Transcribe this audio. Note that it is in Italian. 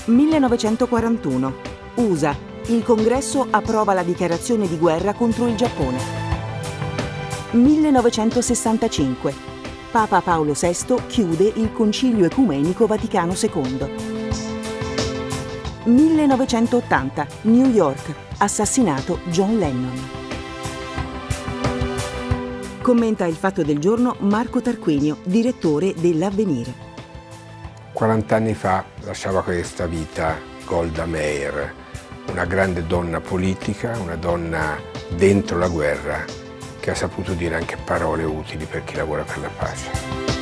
1941. USA. Il Congresso approva la dichiarazione di guerra contro il Giappone. 1965. Papa Paolo VI chiude il Concilio Ecumenico Vaticano II. 1980. New York. Assassinato John Lennon. Commenta il fatto del giorno Marco Tarquinio, direttore dell'Avvenire. 40 anni fa lasciava questa vita Golda Meir, una grande donna politica, una donna dentro la guerra, che ha saputo dire anche parole utili per chi lavora per la pace.